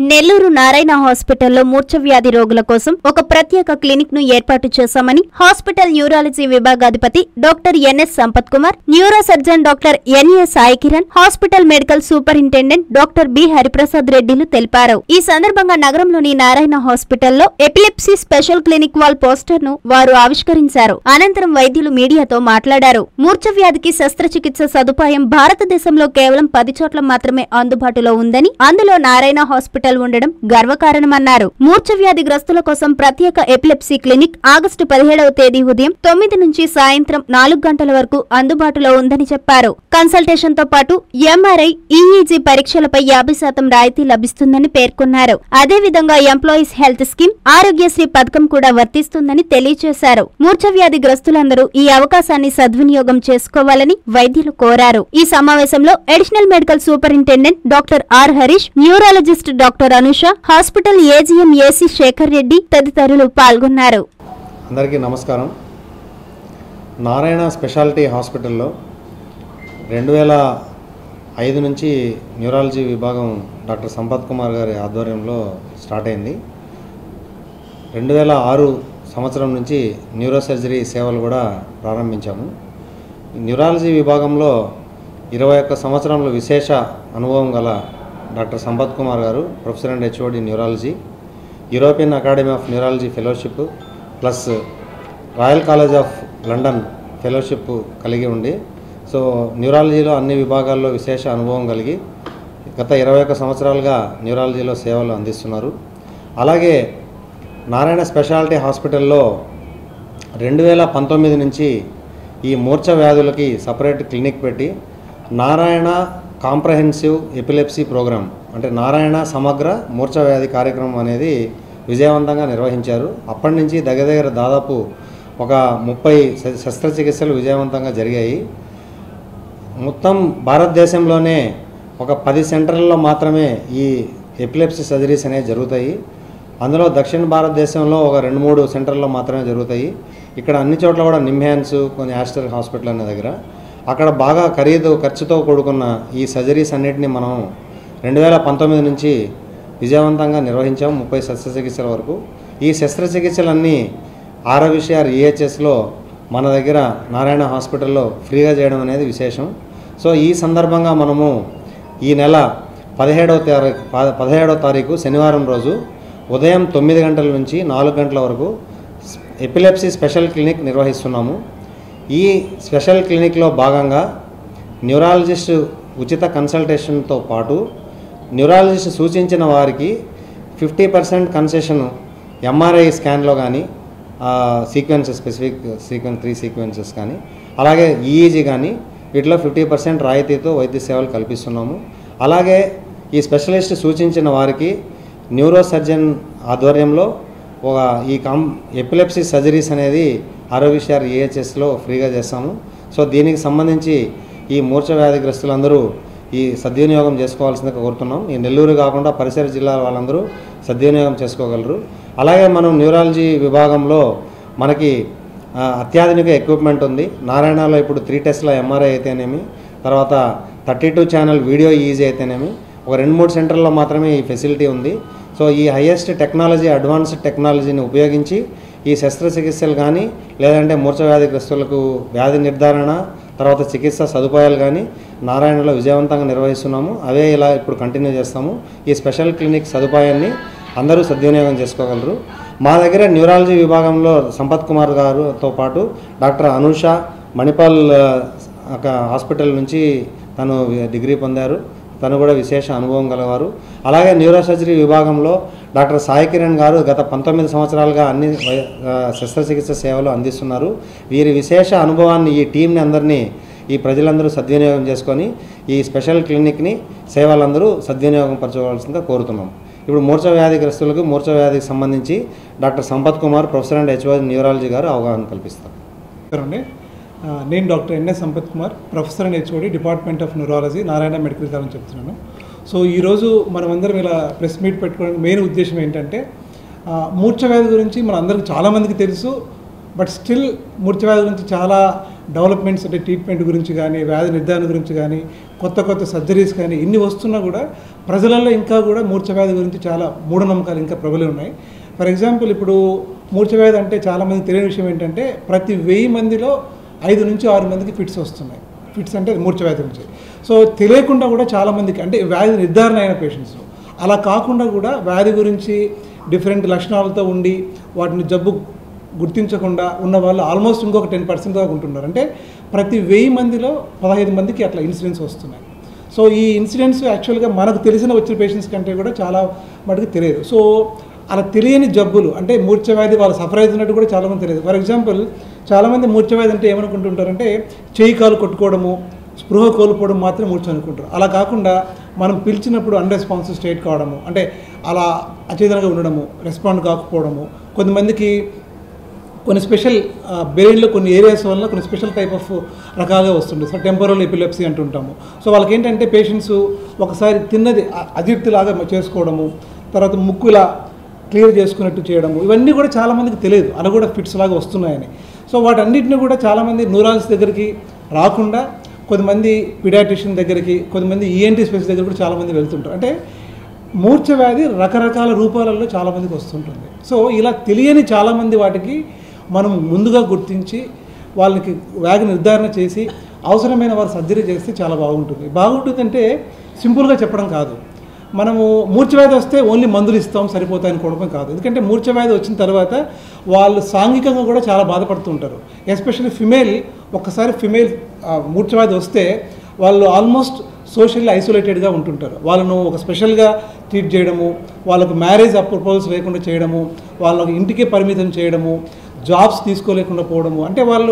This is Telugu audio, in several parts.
నెల్లూరు నారాయణ హాస్పిటల్లో మూర్ఛవ్యాధి రోగుల కోసం ఒక ప్రత్యేక క్లినిక్ ను ఏర్పాటు చేశామని హాస్పిటల్ న్యూరాలజీ విభాగాధిపతి doctor NS Sampath Kumar, neuro surgeon doctor NA Sai Kiran, hospital medical superintendent doctor B Hariprasad రెడ్డిలు తెలిపారు. ఈ సందర్భంగా నగరంలోని నారాయణ హాస్పిటల్లో epilepsy special clinic wall poster ను వారు ఆవిష్కరించారు. అనంతరం వైద్యులు మీడియాతో మాట్లాడారు. మూర్ఛవ్యాధికి శస్త్రచికిత్స సదుపాయం భారతదేశంలో కేవలం 10 చోట్ల మాత్రమే అందుబాటులో ఉందని, అందులో నారాయణ హాస్పిటల్ ఉండడం గర్వకారణమన్నారు. మూర్ఛవ్యాధి గ్రస్తుల కోసం ప్రత్యేక ఎపిలెప్సీ క్లినిక్ ఆగస్టు 17వ తేదీ ఉదయం 9 నుంచి సాయంత్రం 4 గంటల వరకు అందుబాటులో ఉందని చెప్పారు. కన్సల్టేషన్ తో పాటు ఎంఆర్ఐ, ఈఈజీ పరీక్షలపై 50% రాయితీ లభిస్తుందని పేర్కొన్నారు. అదేవిధంగా ఎంప్లాయీస్ హెల్త్ స్కీమ్, ఆరోగ్యశ్రీ పథకం కూడా వర్తిస్తుందని తెలియజేశారు. మూర్ఛవ్యాధి గ్రస్తులందరూ ఈ అవకాశాన్ని సద్వినియోగం చేసుకోవాలని వైద్యులు కోరారు. ఈ సమావేశంలో additional medical superintendent doctor R Harish, neurologist doctor Anusha, hospital AGM AC Shekar Reddy తదితరులు పాల్గొన్నారు. అందరికీ నమస్కారం. నారాయణ స్పెషాలిటీ హాస్పిటల్లో 2005 నుంచి న్యూరాలజీ విభాగం డాక్టర్ సంపత్ కుమార్ గారి ఆధ్వర్యంలో స్టార్ట్ అయింది. 2006 సంవత్సరం నుంచి న్యూరో సర్జరీ సేవలు కూడా ప్రారంభించాము. న్యూరాలజీ విభాగంలో 21 సంవత్సరంలో విశేష అనుభవం గల డాక్టర్ సంపత్ కుమార్ గారు professor and HOD neurology, European academy of neurology fellowship plus royal college of London fellowship కలిగి ఉండి, సో న్యూరాలజీలో అన్ని విభాగాల్లో విశేష అనుభవం కలిగి గత 21 సంవత్సరాలుగా న్యూరాలజీలో సేవలు అందిస్తున్నారు. అలాగే నారాయణ స్పెషాలిటీ హాస్పిటల్లో 2019 నుంచి ఈ మూర్ఛ వ్యాధులకి సపరేట్ క్లినిక్ పెట్టి నారాయణ కాంప్రహెన్సివ్ ఎపిలెప్సీ ప్రోగ్రామ్, అంటే నారాయణ సమగ్ర మూర్ఛ వ్యాధి కార్యక్రమం అనేది విజయవంతంగా నిర్వహించారు. అప్పటి నుంచి దగ్గర దాదాపు ఒక 30 శస్త్రచికిత్సలు విజయవంతంగా జరిగాయి. మొత్తం భారతదేశంలోనే ఒక 10 సెంటర్లలో మాత్రమే ఈ ఎపిలెప్సీ సర్జరీస్ అనేవి జరుగుతాయి. అందులో దక్షిణ భారతదేశంలో ఒక 2-3 సెంటర్లో మాత్రమే జరుగుతాయి. ఇక్కడ అన్ని చోట్ల కూడా నిమ్హాన్స్, కొన్ని ఆస్టర్ హాస్పిటల్ అనే దగ్గర అక్కడ బాగా ఖర్చుతో కూడుకున్న ఈ సర్జరీస్ అన్నిటిని మనం 2019 నుంచి విజయవంతంగా నిర్వహించాం. 30 శస్త్రచికిత్సల వరకు. ఈ శస్త్రచికిత్సలన్నీ ఆర్వీసీఆర్ ఈహెచ్ఎస్లో మన దగ్గర నారాయణ హాస్పిటల్లో ఫ్రీగా చేయడం అనేది విశేషం. సో ఈ సందర్భంగా మనము ఈ నెల 17వ తారీఖు శనివారం రోజు ఉదయం 9 గంటల నుంచి 4 గంటల వరకు ఎపిలెప్సీ స్పెషల్ క్లినిక్ నిర్వహిస్తున్నాము. ఈ స్పెషల్ క్లినిక్లో భాగంగా న్యూరాలజిస్ట్ ఉచిత కన్సల్టేషన్తో పాటు న్యూరాలజిస్ట్ సూచించిన వారికి 50% కన్సెషన్ ఎంఆర్ఐ స్కాన్లో కానీ, సీక్వెన్సెస్ స్పెసిఫిక్ 3 సీక్వెన్సెస్ కానీ, అలాగే ఈఈజీ కానీ వీటిలో 50% రాయితీతో వైద్య సేవలు కల్పిస్తున్నాము. అలాగే ఈ స్పెషలిస్ట్ సూచించిన వారికి న్యూరో సర్జన్ ఆధ్వర్యంలో ఈ ఎపిలెప్సీ సర్జరీస్ అనేది ఆర్వీసీఆర్ ఈహెచ్ఎస్లో ఫ్రీగా చేస్తాము. సో దీనికి సంబంధించి ఈ మూర్ఛ వ్యాధిగ్రస్తులందరూ ఈ సద్వినియోగం చేసుకోవాల్సిందిగా కోరుతున్నాం. ఈ నెల్లూరు కాకుండా పరిసర జిల్లాల వాళ్ళందరూ సద్వినియోగం చేసుకోగలరు. అలాగే మనం న్యూరాలజీ విభాగంలో మనకి అత్యాధునిక ఎక్విప్మెంట్ ఉంది. నారాయణలో ఇప్పుడు 3 టెస్ట్ల ఎంఆర్ఐ అయితేనేమి, తర్వాత 32 ఛానల్ వీడియో ఈజీ అయితేనేమి, ఒక 2-3 సెంటర్లో మాత్రమే ఈ ఫెసిలిటీ ఉంది. సో ఈ హైయెస్ట్ టెక్నాలజీ, అడ్వాన్స్డ్ టెక్నాలజీని ఉపయోగించి ఈ శస్త్రచికిత్సలు కానీ, లేదంటే మూర్ఛ వ్యాధిగ్రస్తులకు వ్యాధి నిర్ధారణ, తర్వాత చికిత్స సదుపాయాలు కానీ నారాయణలో విజయవంతంగా నిర్వహిస్తున్నాము. అవే ఇలా ఇప్పుడు కంటిన్యూ చేస్తాము. ఈ స్పెషల్ క్లినిక్ సదుపాయాన్ని అందరూ సద్వినియోగం చేసుకోగలరు. మా దగ్గర న్యూరాలజీ విభాగంలో సంపత్ కుమార్ గారుతో పాటు డాక్టర్ అనుష మణిపాల్ హాస్పిటల్ నుంచి తను డిగ్రీ పొందారు. తను కూడా విశేష అనుభవం గలవారు. అలాగే న్యూరో సర్జరీ విభాగంలో డాక్టర్ సాయి కిరణ్ గారు గత 19 సంవత్సరాలుగా అన్ని శస్త్రచికిత్స సేవలు అందిస్తున్నారు. వీరి విశేష అనుభవాన్ని, ఈ టీంని అందరినీ, ఈ ప్రజలందరూ సద్వినియోగం చేసుకొని ఈ స్పెషల్ క్లినిక్ని సేవలందరూ సద్వినియోగం పరచుకోవాల్సిందిగా కోరుతున్నాం. ఇప్పుడు మూర్ఛ వ్యాధిగ్రస్తులకు మూర్ఛ వ్యాధికి సంబంధించి doctor Sampath Kumar, professor and HOD neurology గారు అవగాహన కల్పిస్తారు. నేను doctor NS Sampath Kumar, professor and HOD, department of neurology, Narayana medical college చెప్తున్నాను. సో ఈరోజు మనమందరం ఇలా ప్రెస్ మీట్ పెట్టుకోవడానికి మెయిన్ ఉద్దేశం ఏంటంటే, మూర్ఛ వ్యాధి గురించి మన అందరికి చాలామందికి తెలుసు, బట్ స్టిల్ మూర్ఛ వ్యాధి గురించి చాలా డెవలప్మెంట్స్ అంటే ట్రీట్మెంట్ గురించి కానీ, వ్యాధి నిర్ధారణ గురించి కానీ, కొత్త కొత్త సర్జరీస్ కానీ ఇన్ని వస్తున్నా కూడా ప్రజలలో ఇంకా కూడా మూర్ఛవ్యాధి గురించి చాలా మూఢనమ్మకాలు ఇంకా ప్రబలి ఉన్నాయి. ఫర్ ఎగ్జాంపుల్ ఇప్పుడు మూర్ఛవ్యాధి అంటే చాలామంది తెలియని విషయం ఏంటంటే ప్రతి 1000 మందిలో 5 నుంచి 6 మందికి ఫిట్స్ వస్తున్నాయి. ఫిట్స్ అంటే మూర్ఛవ్యాధి నుంచి. సో తెలియకుండా కూడా చాలామందికి అంటే వ్యాధి నిర్ధారణ అయిన పేషెంట్స్, అలా కాకుండా కూడా వ్యాధి గురించి డిఫరెంట్ లక్షణాలతో ఉండి వాటిని జబ్బు గుర్తించకుండా ఉన్న వాళ్ళు ఆల్మోస్ట్ ఇంకొక 10% దాకా ఉంటున్నారు. అంటే ప్రతి 1000 మందిలో 15 మందికి అట్లా ఇన్సిడెంట్స్ వస్తున్నాయి. సో ఈ ఇన్సిడెంట్స్ యాక్చువల్గా మనకు తెలిసిన వచ్చిన పేషెంట్స్ కంటే కూడా చాలా మటుకు తెలియదు. సో అలా తెలియని జబ్బులు అంటే మూర్ఛవ్యాధి వాళ్ళు సఫర్ అవుతున్నట్టు కూడా చాలామంది తెలియదు. ఫర్ ఎగ్జాంపుల్ చాలామంది మూర్ఛవ్యాధి అంటే ఏమనుకుంటుంటారంటే చేయి కాలు కొట్టుకోవడము, స్పృహ కోల్పోవడం మాత్రం మూర్ఛ అనుకుంటారు. అలా కాకుండా మనం పిలిచినప్పుడు అన్రెస్పాన్సివ్ స్టేట్ కావడము, అంటే అలా అచేతనంగా ఉండడము, రెస్పాండ్ కాకపోవడము, కొంతమందికి కొన్ని స్పెషల్ బ్రెయిన్లో కొన్ని ఏరియాస్ వల్ల కొన్ని స్పెషల్ టైప్ ఆఫ్ రకాలుగా వస్తుంటుంది. సో టెంపరల్ ఎపిలెప్సీ అంటుంటాము. సో వాళ్ళకి ఏంటంటే పేషెంట్స్ ఒకసారి తిన్నది అజీర్తిలాగా చేసుకోవడము, తర్వాత ముక్కులా క్లియర్ చేసుకున్నట్టు చేయడము, ఇవన్నీ కూడా చాలామందికి తెలియదు. అలా కూడా ఫిట్స్ లాగా వస్తున్నాయని. సో వాటన్నిటిని కూడా చాలామంది న్యూరాలజిస్ట్ దగ్గరికి రాకుండా కొంతమంది పిడియాట్రిషియన్ దగ్గరికి, కొంతమంది ఈఎన్టీ స్పెషలిస్ట్ దగ్గర కూడా చాలామంది వెళ్తుంటారు. అంటే మూర్ఛవ్యాధి రకరకాల రూపాలలో చాలామందికి వస్తుంటుంది. సో ఇలా తెలియని చాలామంది వాటికి మనం ముందుగా గుర్తించి వాళ్ళకి వ్యాధి నిర్ధారణ చేసి అవసరమైన వారు సర్జరీ చేస్తే చాలా బాగుంటుంది. బాగుంటుందంటే సింపుల్గా చెప్పడం కాదు. మనము మూర్ఛవ్యాధి వస్తే ఓన్లీ మందులు ఇస్తాం సరిపోతాయి అనుకోవడం కాదు. ఎందుకంటే మూర్ఛవ్యాధి వచ్చిన తర్వాత వాళ్ళు సాంఘికంగా కూడా చాలా బాధపడుతుంటారు. ఎస్పెషల్లీ ఫిమేల్, ఒక్కసారి ఫిమేల్ మూర్ఛవ్యాధి వస్తే వాళ్ళు ఆల్మోస్ట్ సోషల్లీ ఐసోలేటెడ్గా ఉంటుంటారు. వాళ్ళను ఒక స్పెషల్గా ట్రీట్ చేయడము, వాళ్ళకు మ్యారేజ్ అప్రూవల్స్ లేకుండా చేయడము, వాళ్ళకు ఇంటికే పరిమితం చేయడము, జాబ్స్ తీసుకోలేకుండా పోవడము, అంటే వాళ్ళు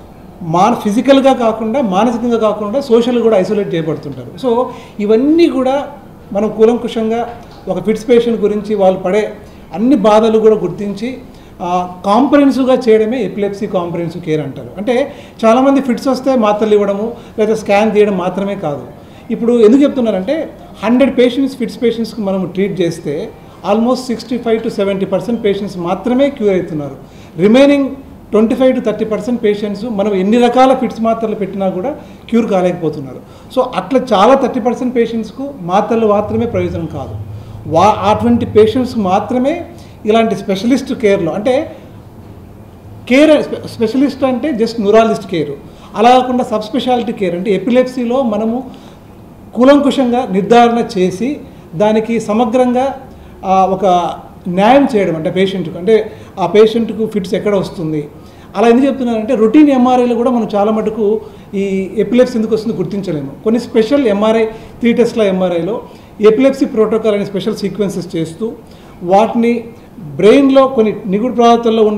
ఫిజికల్గా కాకుండా మానసికంగా కాకుండా సోషల్గా కూడా ఐసోలేట్ చేయబడుతుంటారు. సో ఇవన్నీ కూడా మనం కూలంకుషంగా ఒక ఫిట్స్ పేషెంట్ గురించి వాళ్ళు పడే అన్ని బాధలు కూడా గుర్తించి కాంప్రహెన్సివ్గా చేయడమే ఎపిలెప్సీ కాంప్రహెన్సివ్ కేర్ అంటారు. అంటే చాలామంది ఫిట్స్ వస్తే మాత్రలు ఇవ్వడము లేదా స్కాన్ తీయడం మాత్రమే కాదు. ఇప్పుడు ఎందుకు చెప్తున్నారంటే 100 పేషెంట్స్ ఫిట్స్ పేషెంట్స్కి మనం ట్రీట్ చేస్తే ఆల్మోస్ట్ 65 to 70% పేషెంట్స్ మాత్రమే క్యూర్ అవుతున్నారు. రిమైనింగ్ 25 to 30% పేషెంట్స్ మనం ఎన్ని రకాల ఫిట్స్ మాత్రలు పెట్టినా కూడా క్యూర్ కాలేకపోతున్నారు. సో అట్లా చాలా 30% పేషెంట్స్కు మాత్రలు మాత్రమే ప్రయోజనం కాదు. అటువంటి పేషెంట్స్ మాత్రమే ఇలాంటి స్పెషలిస్ట్ కేర్లో, అంటే కేర్ స్పెషలిస్ట్ అంటే జస్ట్ న్యూరాలజిస్ట్ కేరు, అలా కాకుండా సబ్ స్పెషాలిటీ కేర్ అంటే ఎపిలెప్సీలో మనము కూలంకుషంగా నిర్ధారణ చేసి దానికి సమగ్రంగా ఒక న్యాయం చేయడం, అంటే పేషెంట్కు, అంటే ఆ పేషెంట్కు ఫిట్స్ ఎక్కడ వస్తుంది. అలా ఎందుకు చెప్తున్నారంటే రొటీన్ ఎంఆర్ఐలో కూడా మనం చాలా మటుకు ఈ ఎపిలెప్సీ ఎందుకు వస్తుందో గుర్తించలేము. కొన్ని స్పెషల్ ఎంఆర్ఐ 3 టెస్ట్ల ఎంఆర్ఐలో ఎపిలెప్సీ ప్రోటోకాల్ అనే స్పెషల్ సీక్వెన్సెస్ చేస్తూ వాటిని బ్రెయిన్లో కొన్ని నిగుడు పదార్థాల్లో ఉన్న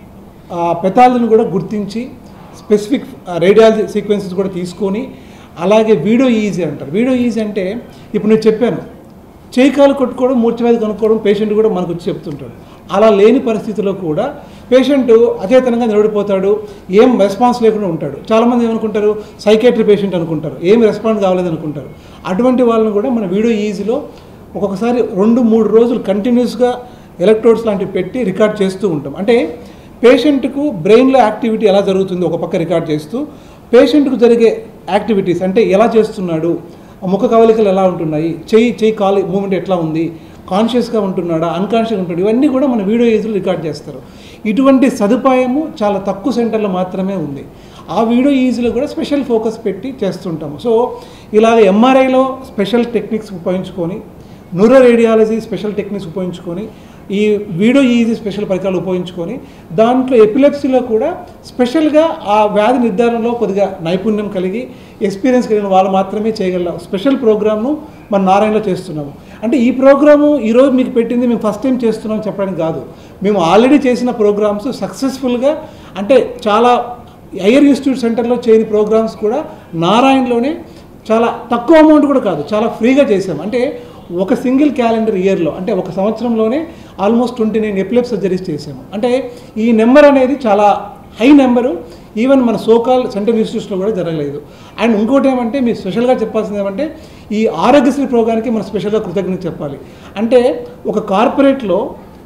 పెథాలజీని కూడా గుర్తించి స్పెసిఫిక్ రేడియాలజీ సీక్వెన్సెస్ కూడా తీసుకొని, అలాగే వీడియో ఈజీ అంటారు. వీడియో ఈజీ అంటే ఇప్పుడు నేను చెప్పాను, చేయి కాలు కొట్టుకోవడం, మూర్ఛవ్యాధి కనుక్కోవడం పేషెంట్ కూడా మనకు వచ్చి చెప్తుంటాడు. అలా లేని పరిస్థితిలో కూడా పేషెంట్ అచేతనంగా నిలబడిపోతాడు, ఏం రెస్పాన్స్ లేకుండా ఉంటాడు. చాలామంది ఏమనుకుంటారు, సైకాట్రీ పేషెంట్ అనుకుంటారు, ఏం రెస్పాండ్ కావలేదు అనుకుంటారు. అటువంటి వాళ్ళని కూడా మన వీడియో ఈజీలో ఒక్కొక్కసారి 2-3 రోజులు కంటిన్యూస్గా ఎలక్ట్రోడ్స్ లాంటివి పెట్టి రికార్డ్ చేస్తూ ఉంటాం. అంటే పేషెంట్కు బ్రెయిన్లో యాక్టివిటీ ఎలా జరుగుతుందో ఒక పక్క రికార్డ్ చేస్తూ, పేషెంట్కు జరిగే యాక్టివిటీస్ అంటే ఎలా చేస్తున్నాడు, ముఖ కవలికలు ఎలా ఉంటున్నాయి, చెయ్యి కాలు మూమెంట్ ఎట్లా ఉంది, కాన్షియస్గా ఉంటున్నాడా, అన్కాన్షియస్గా ఉంటున్నాడు, ఇవన్నీ కూడా మన వీడియో ఈజీలో రికార్డ్ చేస్తారు. ఇటువంటి సదుపాయము చాలా తక్కువ సెంటర్లో మాత్రమే ఉంది. ఆ వీడియో ఈజీలో కూడా స్పెషల్ ఫోకస్ పెట్టి చేస్తుంటాము. సో ఇలాగ ఎంఆర్ఐలో స్పెషల్ టెక్నిక్స్ ఉపయోగించుకొని, న్యూరో రేడియాలజీ స్పెషల్ టెక్నిక్స్ ఉపయోగించుకొని, ఈ వీడియో ఈజీ స్పెషల్ పరికరాలు ఉపయోగించుకొని, దాంట్లో ఎపిలెప్సీలో కూడా స్పెషల్గా ఆ వ్యాధి నిర్ధారణలో కొద్దిగా నైపుణ్యం కలిగి ఎక్స్పీరియన్స్ కలిగిన వాళ్ళు మాత్రమే చేయగల స్పెషల్ ప్రోగ్రామ్ను మన నారాయణలో చేస్తున్నాము. అంటే ఈ ప్రోగ్రాము ఈరోజు మీకు పెట్టింది మేము ఫస్ట్ టైం చేస్తున్నాం చెప్పడానికి కాదు, మేము ఆల్రెడీ చేసిన ప్రోగ్రామ్స్ సక్సెస్ఫుల్గా, అంటే చాలా హైయర్ ఇన్స్టిట్యూట్ సెంటర్లో చేయని ప్రోగ్రామ్స్ కూడా నారాయణలోనే చాలా తక్కువ అమౌంట్ కూడా కాదు, చాలా ఫ్రీగా చేసాము. అంటే ఒక సింగిల్ క్యాలెండర్ ఇయర్లో, అంటే ఒక సంవత్సరంలోనే ఆల్మోస్ట్ 29 ఎపిలెప్సీ సర్జరీస్ చేసాము. అంటే ఈ నెంబర్ అనేది చాలా హై నెంబరు, ఈవెన్ మన సోకాల్ సెంట్రల్ ఇన్స్టిట్యూట్స్లో కూడా జరగలేదు. అండ్ ఇంకోటి ఏమంటే మీరు స్పెషల్గా చెప్పాల్సింది ఏమంటే ఈ ఆరోగ్యశ్రీ ప్రోగ్రామ్కి మనం స్పెషల్గా కృతజ్ఞత చెప్పాలి. అంటే ఒక కార్పొరేట్లో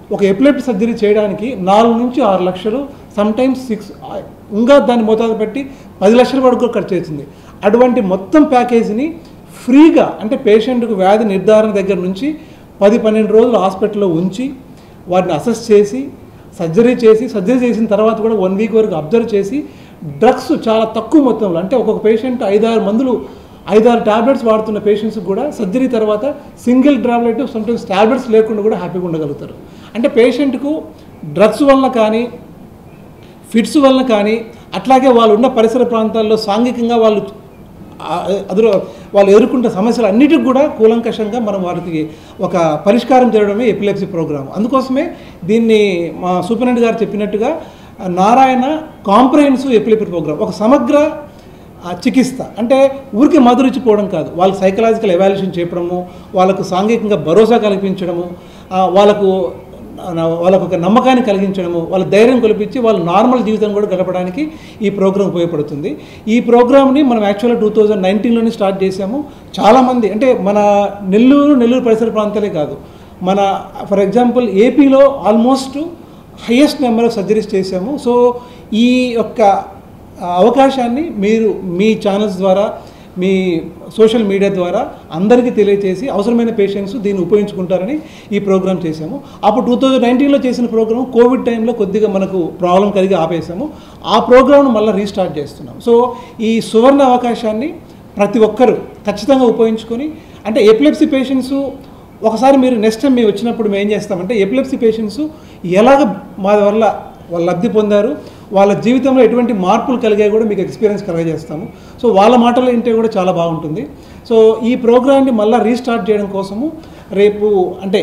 ఒక ఎపిలెప్సీ సర్జరీ చేయడానికి 4 నుంచి 6 లక్షలు, సమ్టైమ్స్ 6, ఇంకా దాన్ని మోతాదు పెట్టి 10 లక్షల వరకు ఖర్చు అవుతుంది. అటువంటి మొత్తం ప్యాకేజీని ఫ్రీగా, అంటే పేషెంట్కు వ్యాధి నిర్ధారణ దగ్గర నుంచి 10-12 రోజులు హాస్పిటల్లో ఉంచి వాటిని అసెస్ చేసి సర్జరీ చేసిన తర్వాత కూడా 1 వీక్ వరకు అబ్జర్వ్ చేసి డ్రగ్స్ చాలా తక్కువ మొత్తంలో, అంటే ఒక్కొక్క పేషెంట్ 5-6 టాబ్లెట్స్ వాడుతున్న పేషెంట్స్ కూడా సర్జరీ తర్వాత సింగిల్ టాబ్లెట్, సమ్టైమ్స్ టాబ్లెట్స్ లేకుండా కూడా హ్యాపీగా ఉండగలుగుతారు. అంటే పేషెంట్కు డ్రగ్స్ వలన కానీ, ఫిట్స్ వలన కానీ, అట్లాగే వాళ్ళు ఉన్న పరిసర ప్రాంతాల్లో సాంఘికంగా వాళ్ళు ఎదుర్కొంటున్న సమస్యలు అన్నిటికి కూడా కూలంకషంగా మనం వారికి ఒక పరిష్కారం చేయడమే ఎపిలెప్సీ ప్రోగ్రామ్. అందుకోసమే దీన్ని మా సూపరింటెండెంట్ గారు చెప్పినట్టుగా నారాయణ కాంప్రహెన్సివ్ ఎపిలెప్సీ ప్రోగ్రామ్, ఒక సమగ్ర చికిత్స. అంటే ఊరికి మధురిచ్చిపోవడం కాదు, వాళ్ళకి సైకలాజికల్ ఎవాల్యుయేషన్ చేయడము, వాళ్ళకు సాంఘికంగా భరోసా కల్పించడము, వాళ్ళకు ఒక నమ్మకాన్ని కలిగించడము, వాళ్ళ ధైర్యం కల్పించి వాళ్ళ నార్మల్ జీవితం కూడా గడపడానికి ఈ ప్రోగ్రాం ఉపయోగపడుతుంది. ఈ ప్రోగ్రామ్ని మనం యాక్చువల్గా 2019లోనే స్టార్ట్ చేసాము. చాలామంది, అంటే మన నెల్లూరు పరిసర ప్రాంతాలే కాదు, మన ఫర్ ఎగ్జాంపుల్ ఏపీలో almost highest number of surgeries చేసాము. సో ఈ యొక్క అవకాశాన్ని మీరు మీ ఛానల్స్ ద్వారా, మీ సోషల్ మీడియా ద్వారా అందరికీ తెలియజేసి అవసరమైన పేషెంట్స్ దీన్ని ఉపయోగించుకుంటారని ఈ ప్రోగ్రామ్ చేశాము. అప్పుడు 2019లో చేసిన ప్రోగ్రామ్ కోవిడ్ టైంలో కొద్దిగా మనకు ప్రాబ్లం కలిగి ఆపేసాము. ఆ ప్రోగ్రామ్ను మళ్ళీ రీస్టార్ట్ చేస్తున్నాం. సో ఈ సువర్ణ అవకాశాన్ని ప్రతి ఒక్కరూ ఖచ్చితంగా ఉపయోగించుకొని, అంటే ఎపిలెప్సీ పేషెంట్స్ ఒకసారి మీరు నెక్స్ట్ టైం మేము వచ్చినప్పుడు మేము ఏం చేస్తామంటే ఎపిలెప్సీ పేషెంట్స్ ఎలాగ మా వల్ల వాళ్ళు లబ్ధి పొందారు, వాళ్ళ జీవితంలో ఎటువంటి మార్పులు కలిగాయి కూడా మీకు ఎక్స్పీరియన్స్ కలగజేస్తాము. సో వాళ్ళ మాటలు వింటే కూడా చాలా బాగుంటుంది. సో ఈ ప్రోగ్రామ్ని మళ్ళీ రీస్టార్ట్ చేయడం కోసము రేపు, అంటే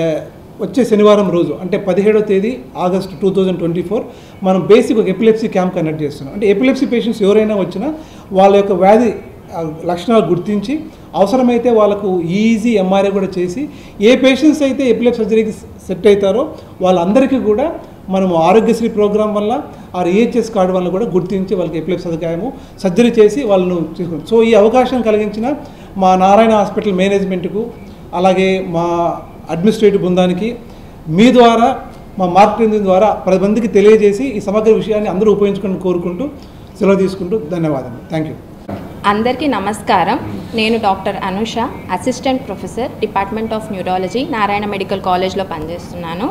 వచ్చే శనివారం రోజు, అంటే 17వ తేదీ ఆగస్టు 2024 మనం బేసిక్ ఒక ఎపిలెప్సీ క్యాంప్ కండక్ట్ చేస్తున్నాం. అంటే ఎపిలెప్సీ పేషెంట్స్ ఎవరైనా వచ్చినా వాళ్ళ యొక్క వ్యాధి లక్షణాలు గుర్తించి అవసరమైతే వాళ్ళకు ఈజీ ఎంఆర్ఐ కూడా చేసి, ఏ పేషెంట్స్ అయితే ఎపిలెప్సీ సర్జరీకి సెట్ అవుతారో వాళ్ళందరికీ కూడా మనము ఆరోగ్యశ్రీ ప్రోగ్రాం వల్ల ఈహెచ్ఎస్ కార్డు వల్ల కూడా గుర్తించి వాళ్ళకి ఎపిలెప్సీ సర్జరీ చేసి వాళ్ళను తీసుకుంటాం. సో ఈ అవకాశం కలిగించిన మా నారాయణ హాస్పిటల్ మేనేజ్మెంట్కు, అలాగే మా అడ్మినిస్ట్రేటివ్ బృందానికి మీ ద్వారా, మా మార్కెటింగ్ ద్వారా 10 మందికి తెలియజేసి ఈ సమగ్ర విషయాన్ని అందరూ ఉపయోగించుకొని కోరుకుంటూ సెలవు తీసుకుంటూ ధన్యవాదాలు. Thank you. అందరికీ నమస్కారం. నేను doctor Anusha, assistant professor, department of neurology, Narayana medical కాలేజ్లో పనిచేస్తున్నాను.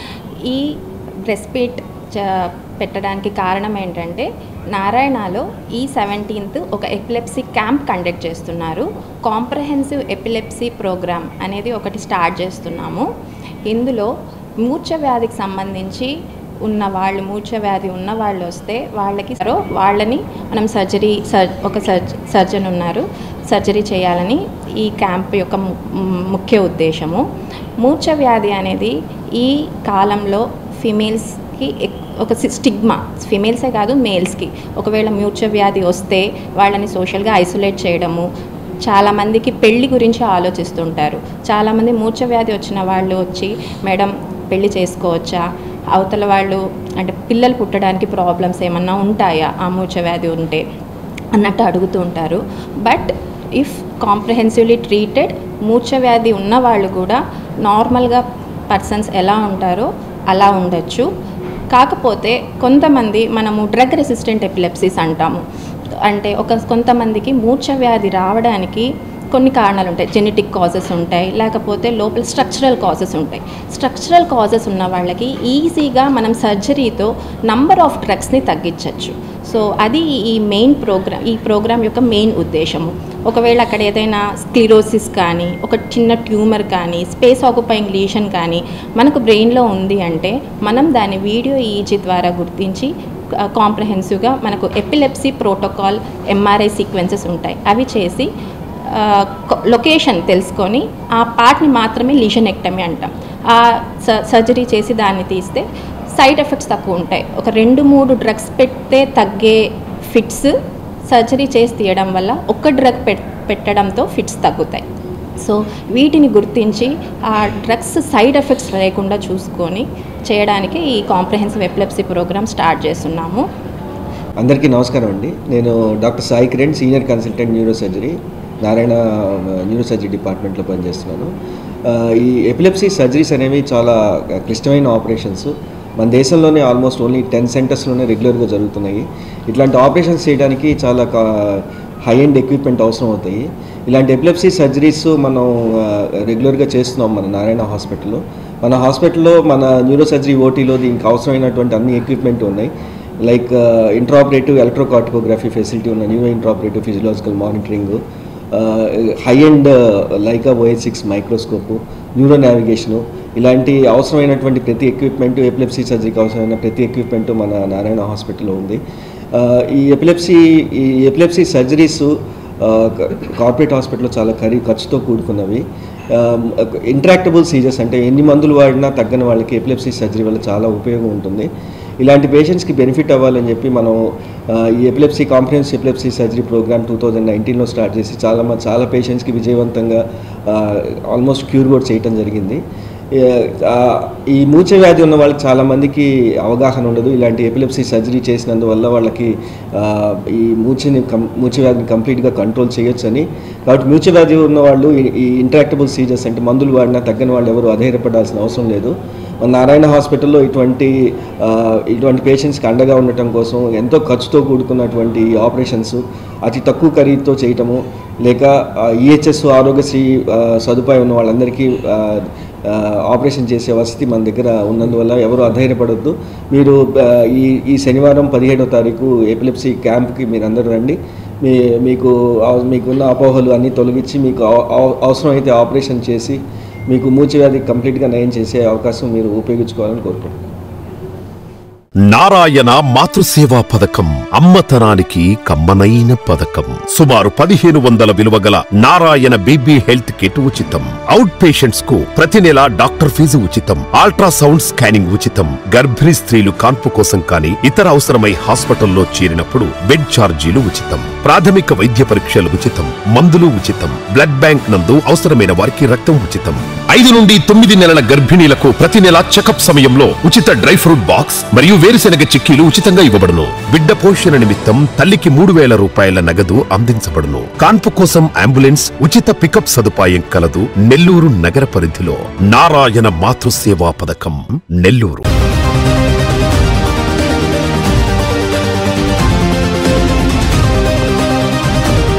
ఈ ప్రెస్ మీట్ పెట్టడానికి కారణం ఏంటంటే, నారాయణలో ఈ 17th ఒక ఎపిలెప్సీ క్యాంప్ కండక్ట్ చేస్తున్నారు. కాంప్రహెన్సివ్ ఎపిలెప్సీ ప్రోగ్రామ్ అనేది ఒకటి స్టార్ట్ చేస్తున్నాము. ఇందులో మూర్ఛ వ్యాధికి సంబంధించి మూర్ఛ వ్యాధి ఉన్న వాళ్ళు వస్తే వాళ్ళని మనం సర్జన్ ఉన్నారు, సర్జరీ చేయాలని ఈ క్యాంప్ యొక్క ముఖ్య ఉద్దేశము. మూర్ఛ వ్యాధి అనేది ఈ కాలంలో ఫీమేల్స్కి ఒక స్టిగ్మా, ఫీమేల్సే కాదు మేల్స్కి. ఒకవేళ మూర్ఛ వ్యాధి వస్తే వాళ్ళని సోషల్గా ఐసోలేట్ చేయడము, చాలామందికి పెళ్లి గురించి ఆలోచిస్తుంటారు. చాలామంది మూర్ఛ వ్యాధి వచ్చిన వాళ్ళు వచ్చి, మేడం పెళ్లి చేసుకోవచ్చా, అవతల వాళ్ళు అంటే పిల్లలు పుట్టడానికి ప్రాబ్లమ్స్ ఏమన్నా ఉంటాయా ఆ మూర్ఛ వ్యాధి ఉంటే అన్నట్టు అడుగుతూ ఉంటారు. బట్ ఇఫ్ కాంప్రహెన్సివ్లీ ట్రీటెడ్, మూర్ఛ వ్యాధి ఉన్న వాళ్ళు కూడా నార్మల్గా పర్సన్స్ ఎలా ఉంటారో అలా ఉండొచ్చు. కాకపోతే కొంతమంది మనము డ్రగ్ రెసిస్టెంట్ ఎపిలెప్సీస్ అంటాము. అంటే కొంతమందికి మూర్ఛ వ్యాధి రావడానికి కొన్ని కారణాలు ఉంటాయి. జెనెటిక్ కాజెస్ ఉంటాయి, లేకపోతే లోపల స్ట్రక్చరల్ కాజెస్ ఉంటాయి. స్ట్రక్చరల్ కాజెస్ ఉన్న వాళ్ళకి ఈజీగా మనం సర్జరీతో నంబర్ ఆఫ్ డ్రగ్స్ని తగ్గించవచ్చు. సో అది ఈ ప్రోగ్రామ్ యొక్క మెయిన్ ఉద్దేశము. ఒకవేళ అక్కడ ఏదైనా స్క్లిరోసిస్ కానీ, ఒక చిన్న ట్యూమర్ కానీ, స్పేస్ ఆక్యుపైయింగ్ లీషన్ కానీ మనకు బ్రెయిన్లో ఉంది అంటే మనం దాన్ని వీడియో ఈజీ ద్వారా గుర్తించి కాంప్రహెన్సివ్గా మనకు ఎపిలెప్సీ ప్రోటోకాల్ ఎంఆర్ఐ సీక్వెన్సెస్ ఉంటాయి, అవి చేసి లొకేషన్ తెలుసుకొని ఆ పార్ట్ని మాత్రమే లీషనెక్టమీ అంటాం. ఆ సర్జరీ చేసి దాన్ని తీస్తే సైడ్ ఎఫెక్ట్స్ తక్కువ ఉంటాయి. ఒక 2-3 డ్రగ్స్ పెడితే తగ్గే ఫిట్స్ సర్జరీ చేసి తీయడం వల్ల ఒక్క డ్రగ్ పెట్టడంతో ఫిట్స్ తగ్గుతాయి. సో వీటిని గుర్తించి ఆ డ్రగ్స్ సైడ్ ఎఫెక్ట్స్ లేకుండా చూసుకొని చేయడానికి ఈ కాంప్రహెన్సివ్ ఎపిలెప్సీ ప్రోగ్రామ్ స్టార్ట్ చేస్తున్నాము. అందరికీ నమస్కారం అండి. నేను doctor Sai Kiran, senior consultant neuro surgery, Narayana neuro surgery డిపార్ట్మెంట్లో పనిచేస్తున్నాను. ఈ ఎపిలెప్సీ సర్జరీస్ అనేవి చాలా క్లిష్టమైన ఆపరేషన్స్. మన దేశంలోనే ఆల్మోస్ట్ ఓన్లీ 10 సెంటర్స్లోనే రెగ్యులర్గా జరుగుతున్నాయి. ఇట్లాంటి ఆపరేషన్స్ చేయడానికి చాలా హై ఎండ్ ఎక్విప్మెంట్ అవసరం అవుతాయి. ఇలాంటి ఎపిలెప్సీ సర్జరీస్ మనం రెగ్యులర్గా చేస్తున్నాం మన నారాయణ హాస్పిటల్లో. మన హాస్పిటల్లో మన న్యూరో సర్జరీ ఓటీలో దీనికి అవసరమైనటువంటి అన్ని ఎక్విప్మెంట్ ఉన్నాయి. లైక్ ఇంట్రాపరేటివ్ ఎలక్ట్రోకార్టికోగ్రఫీ ఫెసిలిటీ ఉన్న neuro intraoperative physiological monitoring, high end Leica OH6 microscope, neuro navigation, ఇలాంటి అవసరమైనటువంటి ప్రతి ఎక్విప్మెంట్, ఎపిలెప్సీ సర్జరీకి అవసరమైన ప్రతి ఎక్విప్మెంట్ మన నారాయణ హాస్పిటల్లో ఉంది. ఈ ఎపిలెప్సీ సర్జరీస్ కార్పొరేట్ హాస్పిటల్లో చాలా ఖర్చుతో కూడుకున్నవి. ఇంట్రాక్టబుల్ సీజర్స్ అంటే ఎన్ని మందులు వాడినా తగ్గని వాళ్ళకి ఎపిలెప్సీ సర్జరీ వల్ల చాలా ఉపయోగం ఉంటుంది. ఇలాంటి పేషెంట్స్కి బెనిఫిట్ అవ్వాలని చెప్పి మనం ఈ కాంప్రహెన్సివ్ ఎపిలెప్సీ సర్జరీ ప్రోగ్రామ్ 2019లో స్టార్ట్ చేసి చాలా పేషెంట్స్కి విజయవంతంగా ఆల్మోస్ట్ క్యూర్ కూడా చేయటం జరిగింది. ఈ మూర్ఛ వ్యాధి ఉన్న వాళ్ళకి చాలామందికి అవగాహన ఉండదు. ఇలాంటి ఎపిలెప్సీ సర్జరీ చేసినందువల్ల వాళ్ళకి ఈ మూర్ఛ వ్యాధిని కంప్లీట్గా కంట్రోల్ చేయొచ్చని. కాబట్టి మూర్ఛ వ్యాధి ఉన్న వాళ్ళు ఈ ఇంట్రాక్టబుల్ సీజర్స్ అంటే మందులు వాడినా తగ్గని వాళ్ళు ఎవరు అధైర్యపడాల్సిన అవసరం లేదు. నారాయణ హాస్పిటల్లో ఇటువంటి పేషెంట్స్కి అండగా ఉండటం కోసం ఎంతో ఖర్చుతో కూడుకున్నటువంటి ఆపరేషన్స్ అతి తక్కువ ఖరీదుతో చేయటము, లేక EHS ఆరోగ్యశ్రీ సదుపాయం ఉన్న వాళ్ళందరికీ ఆపరేషన్ చేసే వసతి మన దగ్గర ఉన్నందువల్ల ఎవరు అధైర్యపడొద్దు. మీరు ఈ శనివారం 17వ తారీఖు ఎపిలెప్సీ క్యాంప్కి మీరందరూ రండి. మీకున్న అపోహలు అన్నీ తొలగించి మీకు అవసరమైతే ఆపరేషన్ చేసి మీకు మూర్ఛ వ్యాధి కంప్లీట్గా నయం చేసే అవకాశం మీరు ఉపయోగించుకోవాలని కోరుకుంటున్నాను. నారాయణ మాతృసేవా పథకం అమ్మతనానికి కమ్మనైన పథకం. సుమారు 1500 విలువ గల నారాయణ బేబీ హెల్త్ కిట్ ఉచితం. అవుట్ పేషెంట్స్ కు ప్రతి నెల డాక్టర్ ఫీజు ఉచితం. అల్ట్రాసౌండ్ స్కానింగ్ ఉచితం. గర్భిణీ స్త్రీలు కాన్పు కోసం కానీ ఇతర అవసరమై హాస్పిటల్లో చేరినప్పుడు బెడ్ ఛార్జీలు ఉచితం. ప్రాథమిక వైద్య పరీక్షలు ఉచితం. మందులు ఉచితం. బ్లడ్ బ్యాంక్ నందు అవసరమైన వారికి రక్తం ఉచితం. 5 నుండి 9 నెలల గర్భిణీలకు ప్రతి నెల చెకప్ సమయంలో ఉచిత డ్రై ఫ్రూట్ బాక్స్ మరియు వేరుశెనగ చిక్కీలు ఉచితంగా ఇవ్వబడును. బిడ్డ పోషణ నిమిత్తం తల్లికి 3000 రూపాయల నగదు అందించబడును. కాన్పు కోసం అంబులెన్స్ ఉచిత పికప్ సదుపాయం కలదు. నెల్లూరు నగర పరిధిలో నారాయణ మాతృసేవా పథకం, నెల్లూరు.